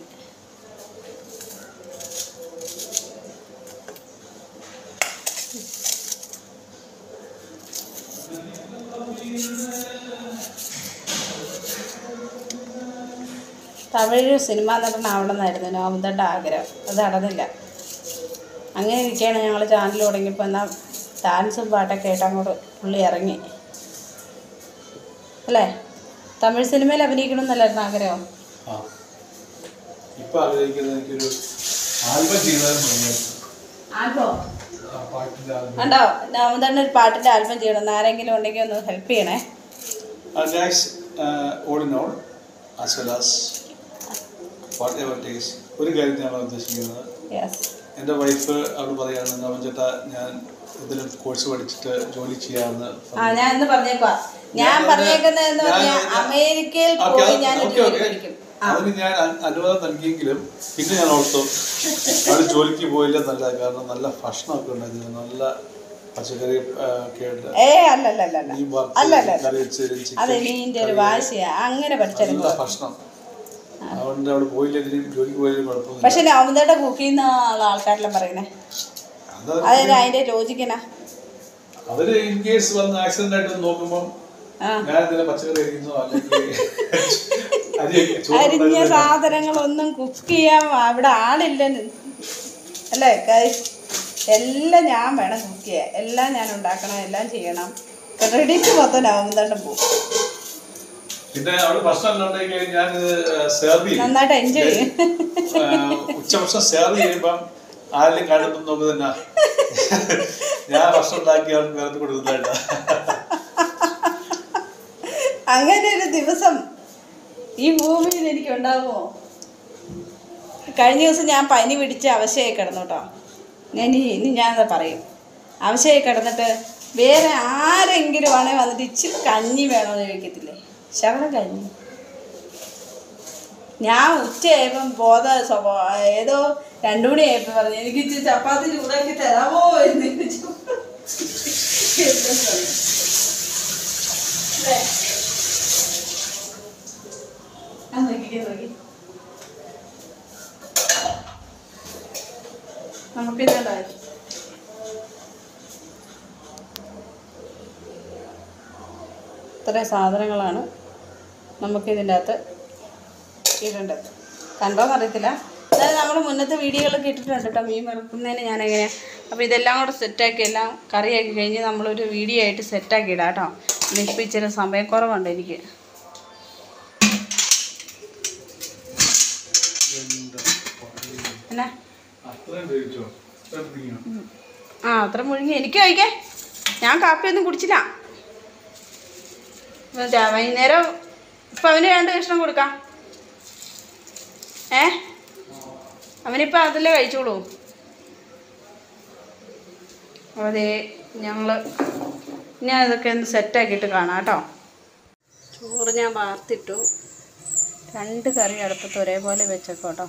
തമിഴ് സിനിമാ നടനാവണമെന്നായിരുന്നു നോമന്തേട്ട ആഗ്രഹം. അത് നടന്നില്ല. അങ്ങനെ ഇരിക്കുകയാണ് ഞങ്ങൾ ചാനൽ തുടങ്ങിയപ്പോൾ. എന്നാൽ ഡാൻസും പാട്ടൊക്കെ ആയിട്ട് അങ്ങോട്ട് പുള്ളി ഇറങ്ങി അല്ലേ. തമിഴ് സിനിമയിൽ അഭിനയിക്കണമെന്നല്ലായിരുന്നു ആഗ്രഹം. ആൽബം ഉണ്ടോ? നോമന്തേട്ടന് ഒരു പാട്ടിൻ്റെ ആൽബം ചെയ്യണം. ആരെങ്കിലും ഉണ്ടെങ്കിൽ ഒന്ന് ഹെൽപ്പ് ചെയ്യണേ. ഒരു കാര്യം ഞാൻ ഉദ്ദേശിക്കുന്നത്, എൻ്റെ വൈഫ് അവിടെ പറയാണ് നോമൻ ചേട്ടാ ഞാൻ ഇതിലും കോഴ്സ് പഠിച്ചിട്ട് ജോലി ചെയ്യാമെന്ന്. ഞാൻ ഇന്ന് പറഞ്ഞേക്കുവാ. ഞാൻ പറഞ്ഞേക്കുന്നതെന്ന് പറഞ്ഞാൽ അമേരിക്കയിൽ പോയി ഞാൻ പഠിക്കും. അതിന് ഞാൻ അനുവാദം നൽകിയെങ്കിലും പിന്നെ ഞാൻ ഓർത്തു അവിടെ ജോലിക്ക് പോയില്ല നല്ല. കാരണം നല്ല ഭക്ഷണമൊക്കെ ഉണ്ടായിരുന്നു. നല്ല പച്ചക്കറി ഒക്കെ ഉണ്ട്. അതെന്റെ ഒരു വാശിയാ. അങ്ങനെ പഠിച്ചെടുക്കുക ഭക്ഷണം. അതുകൊണ്ട് അവിടെ പോയില്ലെങ്കിലും ജോലിക്ക് പോയാലും കുഴപ്പമൊന്നും. പക്ഷെ നോമന്തേട്ട കുക്ക് ചെയ്യുന്ന ആൾക്കാരെല്ലാം പറയണേ. അതായത് അതിന്റെ ലോജിക്കനാ. അവര് ഇൻ കേസ് വന്ന് ആക്സിഡന്റ് ആയിട്ട് നോക്കുമ്പോൾ ഞാൻ എന്തെങ്കിലും പച്ചക്കറി കഴിക്കുന്നോ അല്ലെങ്കിൽ അരിഞ്ഞ സാധനങ്ങളൊന്നും കുക്ക് ചെയ്യാൻ അവിടെ ആളില്ലെന്ന് അല്ലേ ഗൈസ്? എല്ലാം ഞാൻ വേണം കുക്ക് ചെയ്യാൻ, എല്ലാം ഞാൻ ഉണ്ടാക്കണം, എല്ലാം ചെയ്യണം. ക്രെഡിറ്റ് മൊത്തം നവംബറിലും പോകും. പിന്നെ അവിടെ ഭക്ഷണം ഉണ്ടാക്കി ഞാൻ സെർവ് ചെയ്യും, നന്നായിട്ട് എൻജോയ് ചെയ്യും. ഉച്ചഭക്ഷണം സെർവ് ചെയ്യുമ്പം ആരെങ്കിലും കാണുമ്പോൾ നോക്ക് തന്നെ ഞാൻ ഭക്ഷണം ഉണ്ടാക്കി അവർക്ക് വേറെ കൊടുക്കുന്നതായിട്ടാ. അങ്ങനെ ഒരു ദിവസം ഈ ഭൂമിയിൽ എനിക്ക് ഉണ്ടാകുമോ? കഴിഞ്ഞ ദിവസം ഞാൻ പനി പിടിച്ച് അവശയായി കിടന്നു കേട്ടോ. ഇനി ഞാനത് പറയും. അവശയായി കിടന്നിട്ട് വേറെ ആരെങ്കിലും ആണെങ്കിൽ വന്നിട്ട് ഇച്ചിരി കഞ്ഞി വേണമെന്ന് ചോദിക്കത്തില്ലേ? ശകലം കഞ്ഞി. ഞാൻ ഉച്ചയായപ്പം ഏതോ 2 മണിയായപ്പോൾ പറഞ്ഞു എനിക്ക് ഇച്ചിരി ചപ്പാത്തി ചൂടാക്കി തരാമോ എന്ന് ചോദിച്ചു. നമുക്കിതുണ്ടായി ഇത്രയും സാധനങ്ങളാണ് നമുക്കിതിൻ്റെ അകത്ത് ഇടേണ്ടത്. കണ്ടോന്നറിയത്തില്ല, അതായത് നമ്മൾ മുന്നത്തെ വീഡിയോകളൊക്കെ ഇട്ടിട്ടുണ്ട് കേട്ടോ മീൻ വറുക്കുന്നതിന് ഞാനെങ്ങനെയാണ്. അപ്പോൾ ഇതെല്ലാം കൂടെ സെറ്റാക്കി എല്ലാം കറിയാക്കി കഴിഞ്ഞ് നമ്മളൊരു വീഡിയോ ആയിട്ട് സെറ്റാക്കി ഇടാം കേട്ടോ. ഇപ്പം ഇച്ചിരി സമയക്കുറവുണ്ട് എനിക്ക്. എന്നാ അത്ര മുഴുങ്ങി എനിക്ക് കഴിക്കേ. ഞാൻ കാപ്പിയൊന്നും കുടിച്ചില്ല. വൈകുന്നേരം ഇപ്പം അവന് 2 കഷ്ണം കൊടുക്കാം. അവനിപ്പോൾ അതല്ലേ കഴിച്ചോളൂ. അതെ, ഞാൻ ഇതൊക്കെ ഒന്ന് സെറ്റാക്കിയിട്ട് കാണാം കേട്ടോ. ചോറ് ഞാൻ വാർത്തിട്ടു. 2 കറി അടുപ്പത്ത് ഒരേപോലെ വെച്ചേക്കോട്ടോ.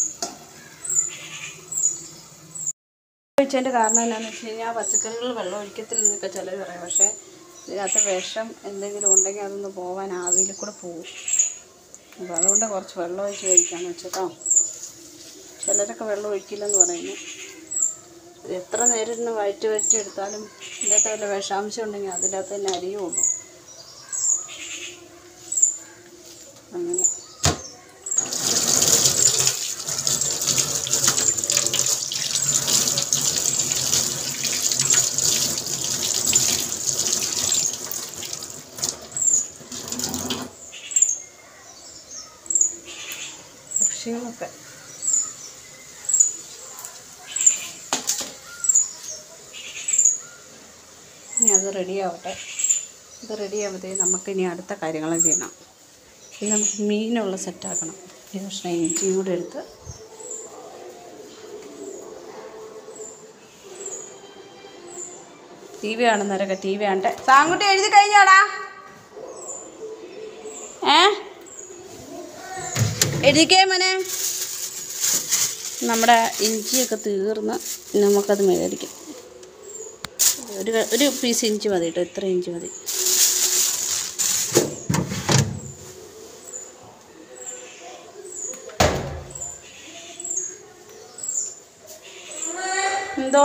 വെച്ചതിൻ്റെ കാരണം എന്താണെന്ന് വെച്ച് കഴിഞ്ഞാൽ പച്ചക്കറികൾ വെള്ളം ഒഴിക്കത്തില്ലെന്നൊക്കെ ചിലർ പറയും. പക്ഷേ ഇതിനകത്ത് വിഷം എന്തെങ്കിലും ഉണ്ടെങ്കിൽ അതൊന്ന് പോകാൻ ആവിയിൽ കൂടെ പോകും. അപ്പോൾ അതുകൊണ്ട് കുറച്ച് വെള്ളം ഒഴിച്ച് കഴിക്കാമെന്ന് വെച്ചിട്ടോ. ചിലരൊക്കെ വെള്ളം ഒഴിക്കില്ലെന്ന് പറയുന്നു. എത്ര നേരം ഇരുന്ന് വഴറ്റി എടുത്താലും ഇതിൻ്റെ അകത്ത് വല്ല വിഷാംശം ഉണ്ടെങ്കിൽ അതിൻ്റെ അകത്ത് തന്നെ അരിയുള്ളൂ. അങ്ങനെ പക്ഷികളൊക്കെ ഇനി അത് റെഡിയാവട്ടെ. ഇത് റെഡിയാകുമ്പോഴത്തേക്ക് നമുക്കിനി അടുത്ത കാര്യങ്ങൾ ചെയ്യണം. ഇത് നമുക്ക് മീനുള്ള സെറ്റാക്കണം. ഈ കഷ്ണം ഇഞ്ചിയും കൂടെ എടുത്ത് TV കാണുന്നവരൊക്കെ TV കാണട്ടെ. സാങ്കുട്ടി എഴുതി കഴിഞ്ഞോടാ? എഴുതിക്കേ മോനെ. നമ്മുടെ ഇഞ്ചിയൊക്കെ തീർന്ന് നമുക്കത് മേടിക്കും. ഒരു പീസ് ഇഞ്ചി മതി കേട്ടോ. ഇത്ര ഇഞ്ചി മതി. എന്തോ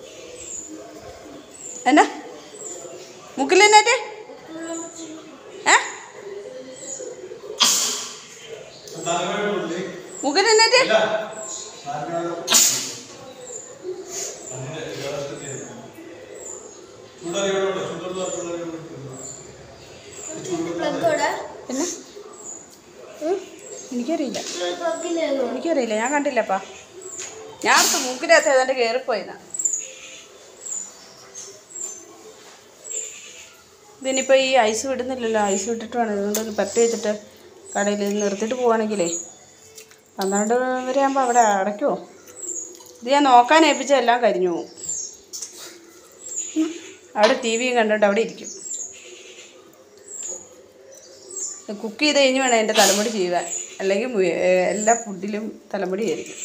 എന്നാ മുക്കിലെന്നാറ്റ് മുക്കിലെന്നാറ്റ് പിന്നെ എനിക്കറിയില്ല, ഞാൻ കണ്ടില്ലപ്പാ. ഞാൻ അടുത്ത് മൂക്കിനകത്ത് ഏതാണ്ട് കയറിപ്പോയിന്നാ. ഇതിനിപ്പോൾ ഈ ഐസ് വിടുന്നില്ലല്ലോ. ഐസ് വിട്ടിട്ട് വേണം ഇതുകൊണ്ടൊന്ന് പറ്റി വെച്ചിട്ട് കടയിൽ നിർത്തിയിട്ട് പോവുകയാണെങ്കിലേ 12 വരെ ആകുമ്പോൾ അവിടെ അടയ്ക്കുമോ? ഇത് ഞാൻ നോക്കാൻ ഏൽപ്പിച്ച എല്ലാം കരിഞ്ഞു പോവും. അവിടെ TV കണ്ടിട്ട് അവിടെ ഇരിക്കും. കുക്ക് ചെയ്ത് കഴിഞ്ഞ് വേണം എൻ്റെ തലമുടി ചെയ്യുവാൻ. അല്ലെങ്കിൽ എല്ലാ ഫുഡിലും തലമുടി ആയിരിക്കും.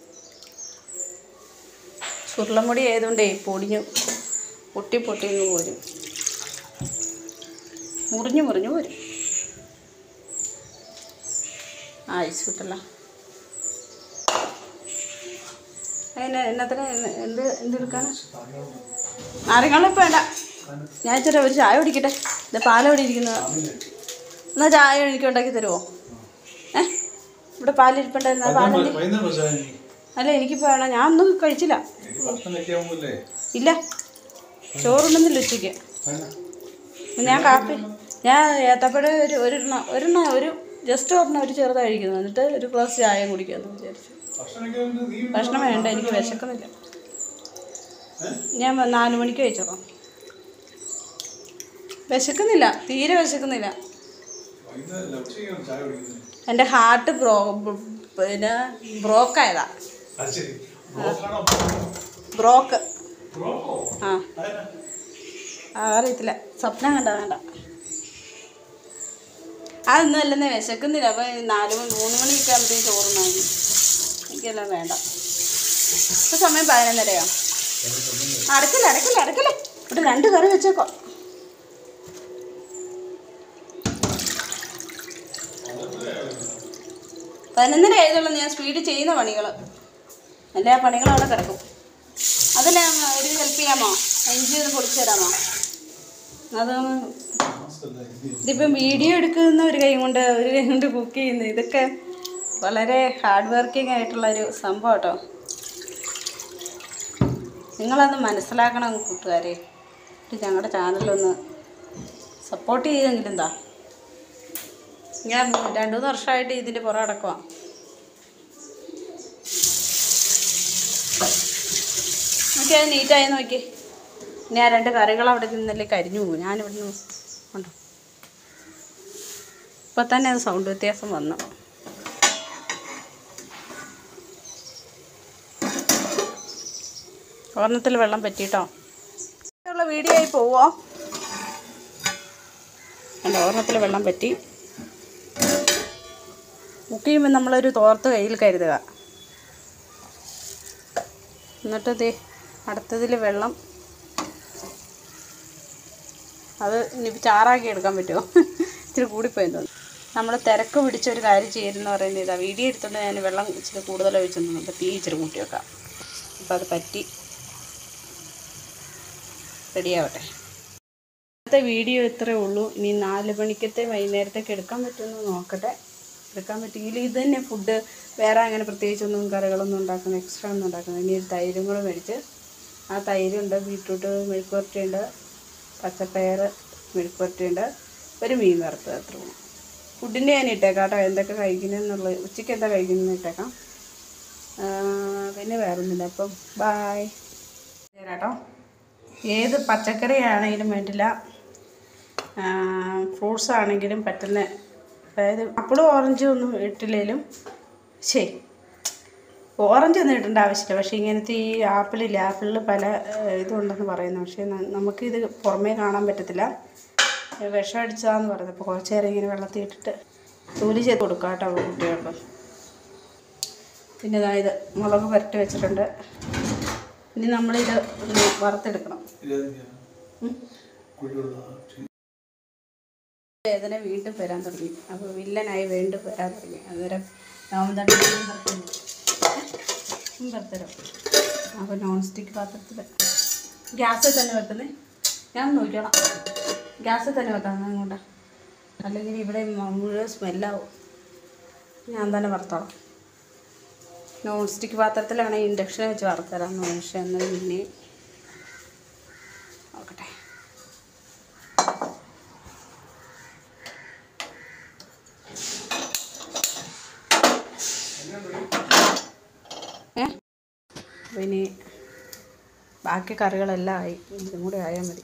ചുരുളമുടി ആയതുകൊണ്ടേ പൊടിഞ്ഞു പൊട്ടി പോരും. മുറിഞ്ഞു പോരും. ഐസ് വിട്ടല്ല. അതിന് എന്നത്തിന് എന്തെടുക്കാണ്? നാരങ്ങളും ഇപ്പം വേണ്ട. ഞാൻ ഇച്ചിരി ഒരു ചായ കുടിക്കട്ടെ. ഇത് പാലവിടെ ഇരിക്കുന്നത്. എന്നാൽ ചായ എനിക്ക് ഉണ്ടാക്കി തരുമോ? ഇവിടെ പാലിരിപ്പുണ്ടായിരുന്നു അല്ല എനിക്കിപ്പോൾ വേണം. ഞാൻ ഒന്നും കഴിച്ചില്ല. ഇല്ല, ചോറുണ്ടെന്നില്ല ഉച്ചയ്ക്ക്. ഞാൻ കാപ്പി ഏത്തപ്പഴം ഒരു ജസ്റ്റ് ഒരെണ്ണം ഒരു ചെറുതായി കഴിക്കുന്നു. എന്നിട്ട് ഒരു ഗ്ലാസ് ചായ കുടിക്കാമെന്ന് വിചാരിച്ചു. ഭക്ഷണം വേണ്ട, എനിക്ക് വിശക്കുന്നില്ല. ഞാൻ 4 മണിക്ക് കഴിച്ചോളാം. വിശക്കുന്നില്ല, തീരെ വിശക്കുന്നില്ല. എൻ്റെ ഹാർട്ട് പിന്നെ ബ്രോക്കായതാ. ബ്രോക്ക്. അറിയത്തില്ല, സ്വപ്നം കണ്ട വേണ്ട. അതൊന്നും അല്ലെന്നേ, വിശക്കുന്നില്ല. അപ്പം 3 മണിയൊക്കെ ആകുമ്പോഴത്തേക്കും ചോറുണ്ടാകും. എനിക്കെല്ലാം വേണ്ട. ഇപ്പം സമയം 11:30. അടക്കില്ല ഇവിടെ 2 കറി വെച്ചേക്കോ. പതിനൊന്നര ആയതുള്ളൂ. ഞാൻ സ്പീഡ് ചെയ്യുന്ന പണികൾ, എല്ലാ പണികളും അവിടെ കിടക്കും. അതെല്ലാം ഒരു ഹെൽപ്പ് ചെയ്യാമോ? ഇഞ്ചി ഒന്ന് പൊളിച്ചു തരാമോ? അതൊന്ന് ഇതിപ്പം വീഡിയോ എടുക്കുന്ന ഒരു കൈ കൊണ്ട് കുക്ക് ചെയ്യുന്നു. ഇതൊക്കെ വളരെ ഹാർഡ് വർക്കിംഗ് ആയിട്ടുള്ളൊരു സംഭവം കേട്ടോ. നിങ്ങളതൊന്ന് മനസ്സിലാക്കണം കൂട്ടുകാരെ. ഞങ്ങളുടെ ചാനലൊന്ന് സപ്പോർട്ട് ചെയ്തെങ്കിലും എന്താ. ഞാൻ 2-3 വർഷമായിട്ട് ഇതിൻ്റെ പുറം അടക്കുക. നോക്കി അത് നീറ്റായി നോക്കി. ഇനി ആ 2 കറികൾ അവിടെ നിന്നല്ലേ കരിഞ്ഞു പോകും. ഞാനിവിടെ നിന്ന് ഉണ്ടോ ഇപ്പം തന്നെ അത് സൗണ്ട് വ്യത്യാസം വന്നു. ഒരെണ്ണത്തിൽ വെള്ളം പറ്റിയിട്ടോ. ഉള്ള വീഡിയോ ആയി പോവോ? എൻ്റെ ഓർമ്മത്തിൽ വെള്ളം പറ്റി. കുക്ക് ചെയ്യുമ്പോൾ നമ്മളൊരു തോർത്ത് കയ്യിൽ കരുതുക. എന്നിട്ട് അടുത്തതിൽ വെള്ളം അത് ഇനിയിപ്പോൾ ചാറാക്കി എടുക്കാൻ പറ്റുമോ? ഇച്ചിരി കൂടിപ്പോയി തോന്നുന്നു. നമ്മൾ തിരക്ക് പിടിച്ചൊരു കാര്യം ചെയ്യുന്നതെന്ന് പറയുന്നത് ഇതാ. വീഡിയോ എടുത്തുകൊണ്ട് ഞാൻ വെള്ളം ഇച്ചിരി കൂടുതൽ ഒഴിച്ചൊന്നും. അപ്പോൾ തീ ഇച്ചിരി കൂട്ടി വെക്കാം. അപ്പോൾ അത് പറ്റി റെഡിയാവട്ടെ. ഇന്നത്തെ വീഡിയോ ഇത്രയേ ഉള്ളൂ. ഇനി 4 മണിക്കത്തെ വൈകുന്നേരത്തേക്ക് എടുക്കാൻ പറ്റുമെന്ന് നോക്കട്ടെ. എടുക്കാൻ പറ്റുമെങ്കിൽ ഇത് തന്നെ ഫുഡ്. വേറെ അങ്ങനെ പ്രത്യേകിച്ചൊന്നും കറികളൊന്നും ഉണ്ടാക്കുന്നത്, എക്സ്ട്രാ ഒന്നും ഉണ്ടാക്കുന്നത്. ഇനി ഒരു തൈരും കൂടെ മേടിച്ച്, ആ തൈരുണ്ട്, ബീട്രൂട്ട് മെഴുക്കുവരട്ടിയുണ്ട്, പച്ചപ്പയർ മെഴുക്കുവരട്ടിയുണ്ട്, ഒരു മീൻ വറുത്തത്. അത്ര ഫുഡിൻ്റെ ഞാൻ ഇട്ടേക്കാം കേട്ടോ. എന്തൊക്കെ കഴിക്കുന്നതെന്നുള്ളത്, ഉച്ചയ്ക്ക് എന്താ കഴിക്കുന്നതെന്ന് ഇട്ടേക്കാം. പിന്നെ വേറൊന്നുമില്ല. അപ്പം ബായ് കേട്ടോ. ഏത് പച്ചക്കറി ആണെങ്കിലും വേണ്ടില്ല, ഫ്രൂട്ട്സ് ആണെങ്കിലും പറ്റുന്ന, അതായത് അപ്പോഴും ഓറഞ്ചും ഒന്നും ഇട്ടില്ലെങ്കിലും ശരി, ഓറഞ്ച് ഒന്നും ഇടേണ്ട ആവശ്യമില്ല. പക്ഷേ ഇങ്ങനത്തെ ഈ ആപ്പിളില്ല, ആപ്പിളിൽ പല ഇതുണ്ടെന്ന് പറയുന്നു. പക്ഷേ നമുക്കിത് പുറമേ കാണാൻ പറ്റത്തില്ല. വിഷം അടിച്ചതാന്ന് പറയുന്നത്. അപ്പോൾ കുറച്ച് നേരം ഇങ്ങനെ വെള്ളത്തിൽ ഇട്ടിട്ട് തൂലി ചെയ്ത് കൊടുക്കാം കേട്ടോ കുട്ടികൾക്ക്. പിന്നെ അതായത് മുളക് പുരട്ടി വെച്ചിട്ടുണ്ട്. ഇനി നമ്മളിത് ഒന്ന് വറുത്തെടുക്കണം. വേദന വീണ്ടും വരാൻ തുടങ്ങി. അപ്പോൾ വില്ലനായി വീണ്ടും വരാൻ തുടങ്ങി. അന്നേരം വറുത്തരും. അപ്പോൾ നോൺ സ്റ്റിക്ക് പാത്രത്തിൽ ഗ്യാസിൽ തന്നെ വെക്കുന്നത്. ഞാൻ നോക്കിയോളാം. ഗ്യാസിൽ തന്നെ വെക്കാം അങ്ങോട്ട്, അല്ലെങ്കിൽ ഇവിടെ മുഴുവൻ സ്മെല്ലാവും. ഞാൻ തന്നെ വറുത്തോളാം. നോൺ സ്റ്റിക്ക് പാത്രത്തിലാണെങ്കിൽ ഇൻഡക്ഷനെ വെച്ച് വറുത്തരാം. പക്ഷേ എന്നാൽ പിന്നെ നോക്കട്ടെ. പിന്നെ ബാക്കി കറികളെല്ലാം ആയി. ഇതും കൂടെ ആയാൽ മതി.